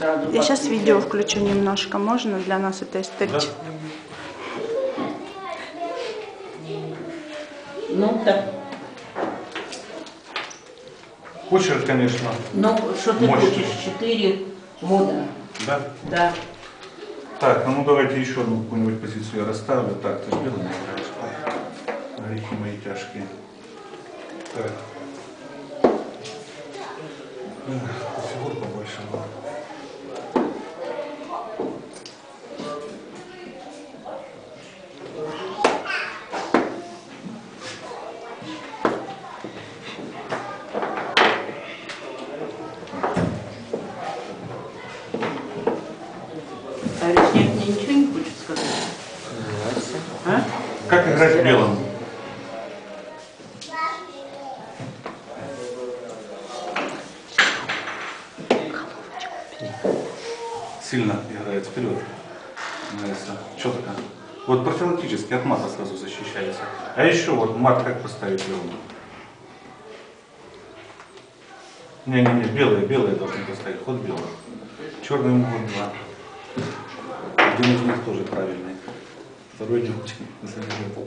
Я сейчас видео включу немножко, можно? Для нас это исторично. Да? Ну, так. Почерк, конечно. Ну, что ты мощный. хочешь? 4 года. Да? Да. Так, ну давайте еще одну какую-нибудь позицию я расставлю. Так, ты белый не играешь. Грехи мои тяжкие. Так. Фигур побольше было. А Лесняк мне ничего не хочет сказать? А? Как играть белым? Сильно играет вперед. Нравится. Четко. Вот профилактически от мата сразу защищается. А еще вот мат как поставить белым? Не-не-не, белые должны поставить. Ход белый. Черный могут два. Один из них тоже правильный. Второй не очень заберет.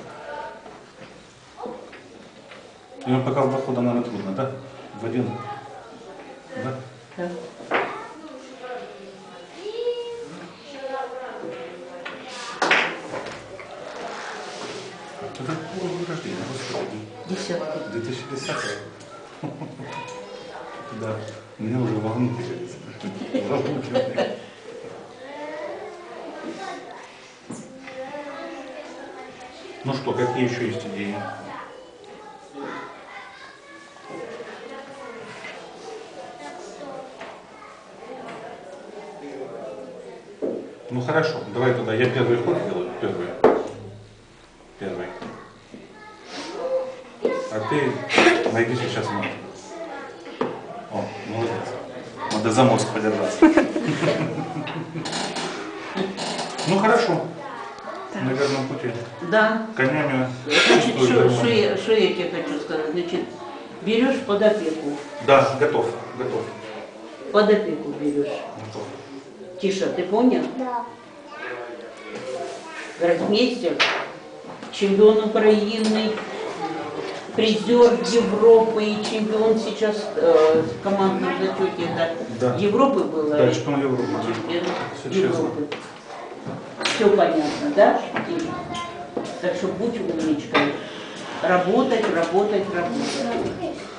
И он пока в два хода, наверное, трудно, да? В один. Да? Да. Это какого года рождения, господи? 10. 2010. Да, мне уже волнует. Ну что, какие еще есть идеи? Ну хорошо, давай тогда я первый ход делаю, первый. А ты найди сейчас мат. О, молодец. Надо за мозг подержаться. Ну хорошо. На верном пути. Да. Конями. Значит, что я тебе хочу сказать? Значит, берешь под опеку. Да, готов. Под опеку берешь. Готов. Тиша, ты понял? Да. Гроссмейстер, чемпион Украины, призер Европы и чемпион сейчас в командном зачете Да. Европы было. Да, чемпион Европы. Чемпион Все Европы. Все понятно, да? Тиша? Так что будь умничкой. Работать.